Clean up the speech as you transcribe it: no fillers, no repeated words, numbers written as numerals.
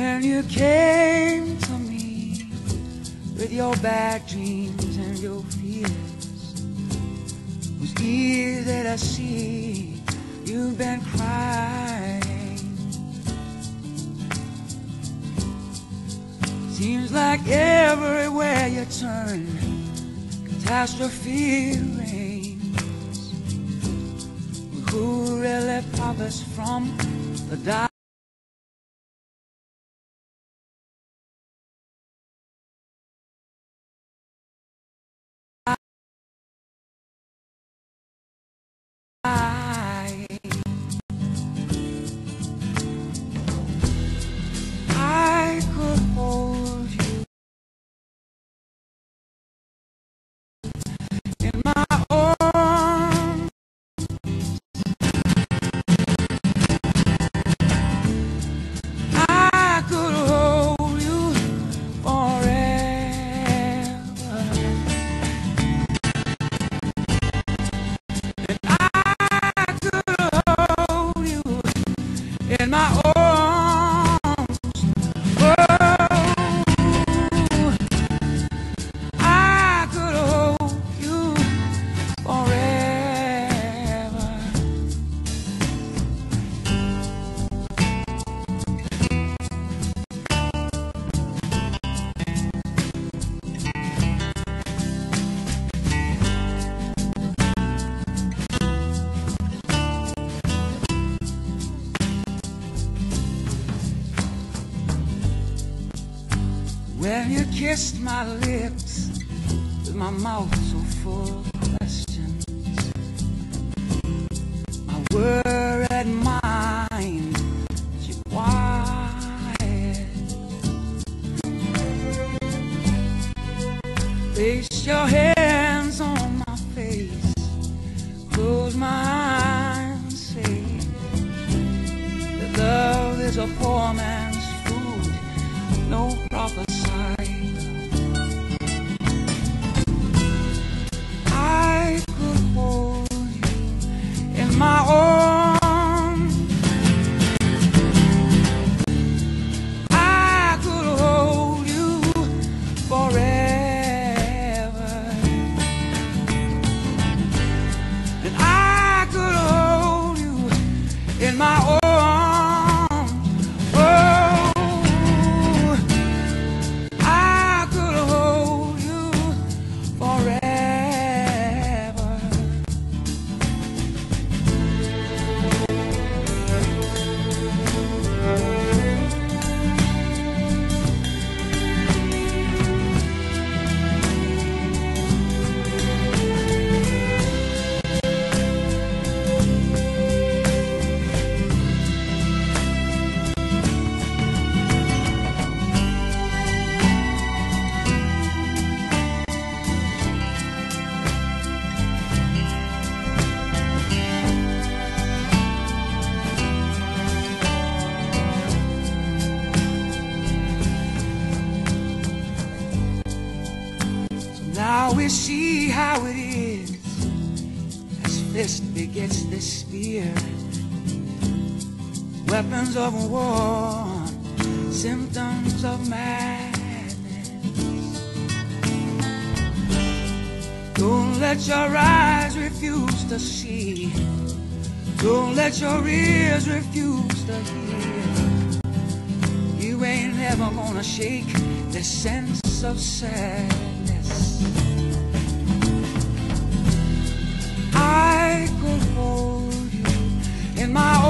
When you came to me with your bad dreams and your fears, it was easy to see you've been crying. Seems like everywhere you turn, catastrophe reigns. Who really profits from the dark? I could hold you in my arms. I could hold you forever. And I could hold you in my arms. When you kissed my lips with my mouth so full of questions, my worried mind you quiet. Place your hands on my face, close my eyes and say that love is a poor man's food, no proper sight. I could hold you in my arms. I could hold you forever. And I could hold you in my arms. Now we see how it is as fist begets the spear. Weapons of war, symptoms of madness. Don't let your eyes refuse to see. Don't let your ears refuse to hear. You ain't never gonna shake the sense of sadness. I could hold you in my